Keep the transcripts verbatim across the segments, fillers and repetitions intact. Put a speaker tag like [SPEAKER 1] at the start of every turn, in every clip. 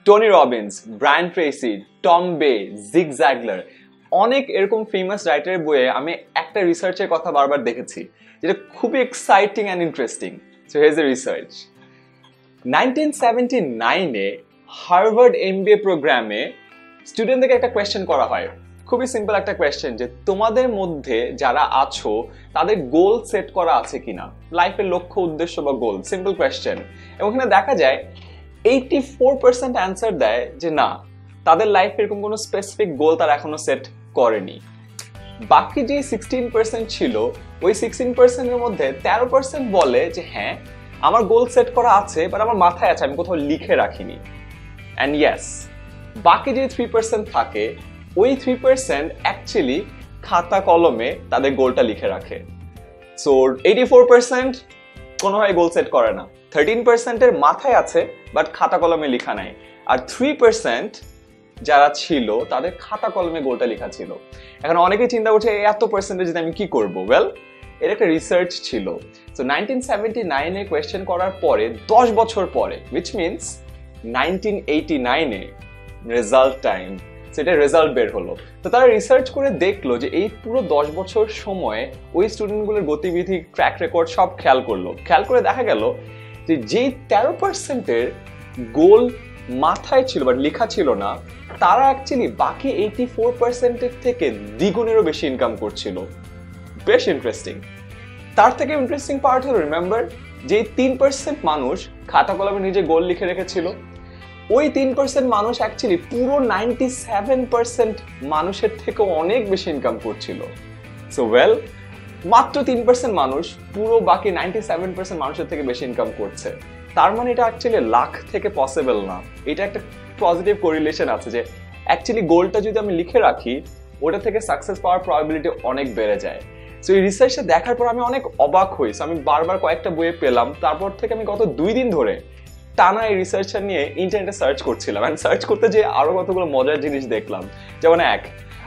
[SPEAKER 1] Tony Robbins, Brian Tracy, Tom Bay, Zig জ্যাগলার, অনেক এরকম famous রাইটারের বইয়ে আমি একটা রিসার্চের কথা বারবার দেখেছি যেটা খুবই exciting and interesting. So here is the research. Nineteen seventy নাইনে হার্ভার্ড এমবিএ প্রোগ্রামে স্টুডেন্টদেরকে একটা কোয়েশ্চেন করা হয়, খুবই সিম্পল একটা কোয়েশ্চেন, যে তোমাদের মধ্যে যারা আছো তাদের গোল সেট করা আছে কিনা, লাইফের লক্ষ্য উদ্দেশ্য বা গোল, সিম্পল কোয়েশ্চেন। এবং এখানে দেখা যায় এইটি ফোর পার্সেন্ট অ্যান্সার দেয় যে না, তাদের লাইফে এরকম কোনো স্পেসিফিক গোল তারা এখনো সেট করেনি। বাকি যে সিক্সটিন পার্সেন্ট ছিল, ওই সিক্সটিন পার্সেন্টের মধ্যে তেরো পার্সেন্ট বলে যে হ্যাঁ আমার গোল সেট করা আছে, বাট আমার মাথায় আছে, আমি কোথাও লিখে রাখিনি। অ্যান্ড ইয়েস, বাকি যে থ্রি পার্সেন্ট থাকে, ওই থ্রি পার্সেন্ট অ্যাকচুয়ালি খাতা কলমে তাদের গোলটা লিখে রাখে। সো এইটি ফোর পার্সেন্ট কোনোভাবে গোল সেট করে না, থার্টিন পার্সেন্টের মাথায় আছে বাট খাতা কলমে লেখা নাই, আর থ্রি পার্সেন্ট যারা ছিল তাদের খাতা কলমে গোলটা লেখা ছিল। এখন অনেকেই চিন্তা করছে এত পার্সেন্টেজ আমি কি করবো? ওয়েল, এর একটা রিসার্চ ছিল। সো নাইনটিন সেভেন্টি নাইনে কোয়েশ্চেন করার পরে দশ বছর পরে, উইচ মিনস নাইনটিন এইটি নাইনে রেজাল্ট টাইম, সেটা রেজাল্ট বের হলো। তো তারা রিসার্চ করে দেখলো যে এই পুরো দশ বছর সময়ে ওই স্টুডেন্টগুলোর গতিবিধি, ট্র্যাক রেকর্ড সব খেয়াল করলো। খেয়াল করে দেখা গেল যে যেই তেরো পার্সেন্টের গোল মাথায় ছিল বাট লেখা ছিল না, তারা অ্যাকচুয়ালি বাকি এইটি ফোর পার্সেন্টের থেকে দ্বিগুণেরও বেশি ইনকাম করছিল। বেশ ইন্টারেস্টিং। তার থেকে ইন্টারেস্টিং পার্ট হলো, রিমেম্বার, যে তিন পার্সেন্ট মানুষ খাতা কলমে নিজে গোল লিখে রেখেছিল, ওই তিন পার্সেন্ট মানুষ অ্যাকচুয়ালি পুরো নাইনটি সেভেন পার্সেন্ট মানুষের থেকে অনেক বেশি ইনকাম করছিল। সো ওয়েল, মাত্র তিন পার্সেন্ট মানুষ পুরো বাকি নাইনটি সেভেন পার্সেন্ট মানুষের থেকে বেশি ইনকাম করছে। তার মানে এটা অ্যাকচুয়ালি লাখ থেকে পসিবল না। এটা একটা পজিটিভ কোরিলেশন আছে যে অ্যাকচুয়ালি গোলটা যদি আমি লিখে রাখি, ওটা থেকে সাকসেস পাওয়ার প্রবাবিলিটি অনেক বেড়ে যায়। সো এই রিসার্চটা দেখার পর আমি অনেক অবাক হই। আমি বারবার কয়েকটা বইয়ে পেলাম, তারপর থেকে আমি গত দুই দিন ধরে টানা এই রিসার্চটা নিয়ে ইন্টারনেটে সার্চ করছিলাম। অ্যান্ড সার্চ করতে যে আরো কতগুলো মজার জিনিস দেখলাম। যেমন এক,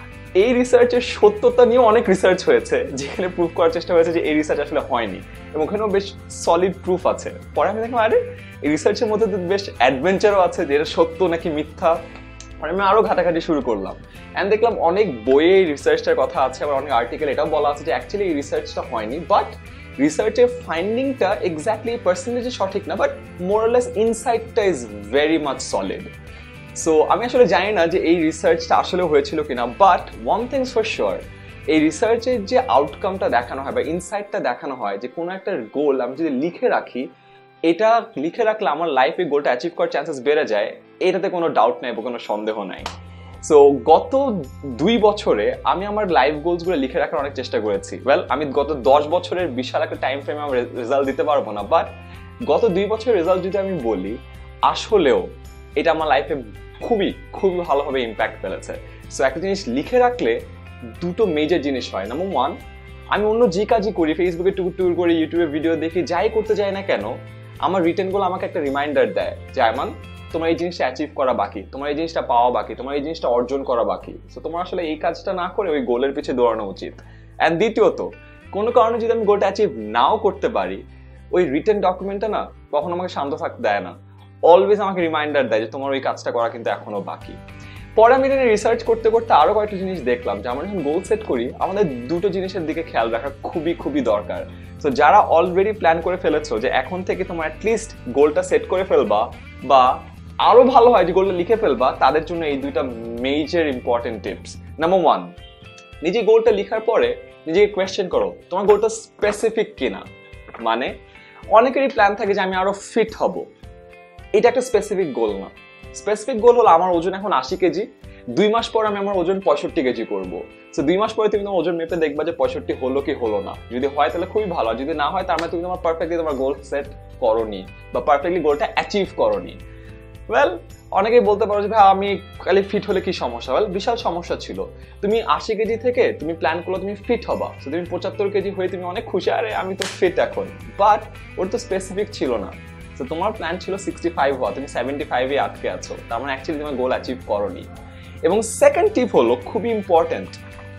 [SPEAKER 1] এই রিসার্চের সত্যতা নিয়েও অনেক রিসার্চ হয়েছে, যেখানে প্রুফ করার চেষ্টা হয়েছে যে এই রিসার্চ আসলে হয়নি, এবং ওখানেও বেশ সলিড প্রুফ আছে। পরে আমি দেখলাম আরে এই রিসার্চের মধ্যে তো বেশ অ্যাডভেঞ্চারও আছে, যে এটা সত্য নাকি মিথ্যা। পরে আমি আরো ঘাটাঘাটি শুরু করলাম, অ্যান্ড দেখলাম অনেক বইয়ে এই রিসার্চটার কথা আছে, আবার অনেক আর্টিকেল এটাও বলা আছে যে অ্যাকচুয়ালি এই রিসার্চটা হয়নি, বাট রিসার্চের ফাইন্ডিংটা এক্স্যাক্টলি পার্সেন্টেজে সঠিক না, বাট মোরলেস ইনসাইটটা is very much solid. So আমি আসলে জানি না যে এই রিসার্চটা আসলে হয়েছিল কিনা, but one things for sure, এই রিসার্চের যে আউটকামটা দেখানো হয় বা ইনসাইটটা দেখানো হয় যে কোনো একটা গোল আমি যদি লিখে রাখি, এটা লিখে রাখলে আমার লাইফে গোলটা অ্যাচিভ করার চান্সেস বেড়ে যায়, এটাতে কোনো ডাউট নাই বা কোনো সন্দেহ নাই। সো গত দুই বছরে আমি আমার লাইফ গোলসগুলো লিখে রাখার অনেক চেষ্টা করেছি। ওয়েল, আমি গত দশ বছরের বিশাল একটা টাইম ফ্রেমে আমার রেজাল্ট দিতে পারবো না, বাট গত দুই বছরের রেজাল্ট যদি আমি বলি, আসলেও এটা আমার লাইফে খুবই খুবই ভালোভাবে ইম্প্যাক্ট ফেলেছে। সো একটা জিনিস লিখে রাখলে দুটো মেজর জিনিস হয়। নাম্বার ওয়ান, আমি অন্য যে কাজই করি, ফেসবুকে টুর টুর করি, ইউটিউবে ভিডিও দেখি, যাই করতে যাই না কেন, আমার রিটেনগুলো আমাকে একটা রিমাইন্ডার দেয় যে আয়মান, তোমার এই জিনিসটা অ্যাচিভ করা বাকি, তোমার এই জিনিসটা পাওয়া বাকি, তোমার এই জিনিসটা অর্জন করা বাকি। সো তোমার আসলে এই কাজটা না করে ওই গোলের পিছিয়ে দৌড়ানো উচিত। অ্যান্ড দ্বিতীয়ত, কোনো কারণে যদি আমি গোলটা অ্যাচিভ নাও করতে পারি, ওই রিটেন ডকুমেন্টটা না কখনো আমাকে শান্ত থাকতে দেয় না, অলওয়েজ আমাকে রিমাইন্ডার দেয় যে তোমার ওই কাজটা করা কিন্তু এখনো বাকি। পরে আমি এটা রিসার্চ করতে করতে আরো কয়েকটা জিনিস দেখলাম যে আমরা যখন গোল সেট করি, আমাদের দুটো জিনিসের দিকে খেয়াল রাখা খুবই খুবই দরকার। সো যারা অলরেডি প্ল্যান করে ফেলেছো যে এখন থেকে তোমার অ্যাটলিস্ট গোলটা সেট করে ফেলবা, বা আরো ভালো হয় যে গোলটা লিখে ফেলবা, তাদের জন্য এই দুইটা major important tips. Number one, নিজে গোলটা লেখার পরে নিজেকে কোয়েশ্চেন করো তোমার গোলটা স্পেসিফিক কিনা। মানে অনেকেরই প্ল্যান থাকে যে আমি আরো ফিট হব, এটা একটা স্পেসিফিক গোল না। স্পেসিফিক গোল হলো আমার ওজন এখন আশি কেজি, দুই মাস পর আমি আমার ওজন পঁয়ষট্টি কেজি করবো। সো দুই মাস পরে তুমি তোমার ওজন মেপে দেখবা যে পঁয়ষট্টি হলো কি হলো না। যদি হয় তাহলে খুবই ভালো, যদি না হয় তার মানে তুমি তোমার পারফেক্টলি তোমার গোল সেট করোনি বা পারফেক্টলি গোলটা অ্যাচিভ করোনি। ওয়েল, অনেকেই বলতে পারো যে ভাই আমি খালি ফিট হলে কি সমস্যা? ওয়েল, বিশাল সমস্যা ছিল। তুমি আশি কেজি থেকে তুমি প্ল্যান করলো তুমি ফিট হবা, সো তুমি পঁচাত্তর কেজি হয়ে তুমি অনেক খুশি, আরে আমি তো ফিট এখন, বাট ওর তো স্পেসিফিক ছিল না। তো তোমার প্ল্যান ছিল সিক্সটি ফাইভ হওয়া, তুমি সেভেন্টি ফাইভে আটকে আছো, তার মানে অ্যাকচুয়ালি তোমার গোল অ্যাচিভ করোনি। এবং সেকেন্ড টিপ হলো খুবই ইম্পর্টেন্ট,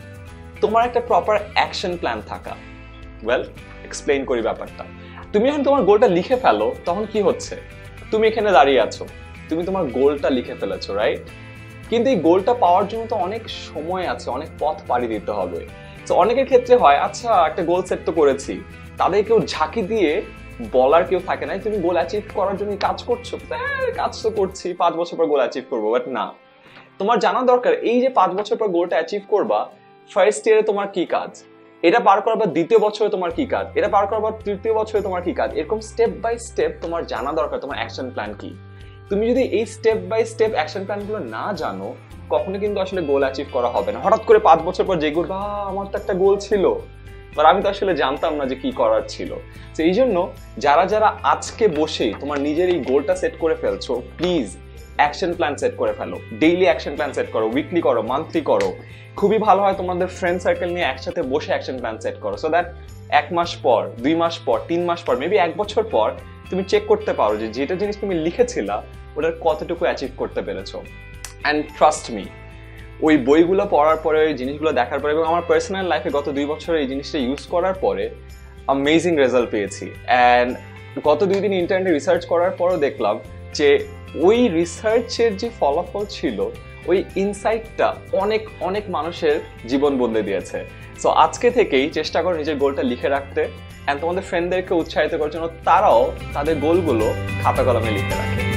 [SPEAKER 1] তোমার একটা প্রপার অ্যাকশন প্ল্যান থাকা। ওয়েল, এক্সপ্লেইন করি ব্যাপারটা। তুমি যখন তোমার গোলটা লিখে ফেলো, তখন কি হচ্ছে? তুমি এখানে দাঁড়িয়ে আছো, তুমি তোমার গোলটা লিখে ফেলেছো, রাইট? কিন্তু এই গোলটা পাওয়ার জন্য তো অনেক সময় আছে, অনেক পথ পাড়ি দিতে হবে। তো অনেকের ক্ষেত্রে হয়, আচ্ছা একটা গোল সেট তো করেছি, তাদের কেউ ঝাঁকি দিয়ে বলার কেউ থাকে না, তুমি গোল অ্যাচিভ করার জন্য কাজ করছো, কাজ তো করছি, পাঁচ বছর পর গোল অ্যাচিভ করবো। বাট না, তোমার জানা দরকার এই যে পাঁচ বছর পর গোলটা অ্যাচিভ করবা, ফার্স্ট ইয়ারে তোমার কি কাজ, এটা পার করার পর দ্বিতীয় বছরে তোমার কি কাজ, এটা পার করার পর তৃতীয় বছরে তোমার কি কাজ, এরকম স্টেপ বাই স্টেপ তোমার জানা দরকার তোমার অ্যাকশন প্ল্যান কি। তুমি যদি এই স্টেপ বাই স্টেপ অ্যাকশন প্ল্যানগুলো না জানো, কখনো কিন্তু আসলে গোল অ্যাচিভ করা হবে না। হঠাৎ করে পাঁচ বছর পর যে গোল, বা আমার তো একটা গোল ছিল, বাট আমি তো আসলে জানতাম না যে কি করার ছিল। তো এই জন্য যারা যারা আজকে বসেই তোমার নিজের এই গোলটা সেট করে ফেলছো, প্লিজ অ্যাকশন প্ল্যান সেট করে ফেলো। ডেইলি অ্যাকশন প্ল্যান সেট করো, উইকলি করো, মান্থলি করো। খুবই ভালো হয় তোমাদের ফ্রেন্ড সার্কেল নিয়ে একসাথে বসে অ্যাকশন প্ল্যান সেট করো, সো দ্যাট এক মাস পর, দুই মাস পর, তিন মাস পর, মেবি এক বছর পর তুমি চেক করতে পারো যে যেটা জিনিস তুমি লিখেছিলা ওটার কতটুকু অ্যাচিভ করতে পেরেছো। অ্যান্ড ট্রাস্ট মি, ওই বইগুলো পড়ার পরে, ওই জিনিসগুলো দেখার পরে এবং আমার পার্সোনাল লাইফে গত দুই বছরে এই জিনিসটা ইউজ করার পরে অ্যামেজিং রেজাল্ট পেয়েছি। অ্যান্ড গত দুই দিন ইন্টারনেটে রিসার্চ করার পরও দেখলাম যে ওই রিসার্চের যে ফলাফল ছিল, ওই ইনসাইটটা অনেক অনেক মানুষের জীবন বদলে দিয়েছে। সো আজকে থেকেই চেষ্টা করো নিজের গোলটা লিখে রাখতে, অ্যান্ড তোমাদের ফ্রেন্ডদেরকে উৎসাহিত করার জন্য তারাও তাদের গোলগুলো খাতা কলমে লিখে রাখে।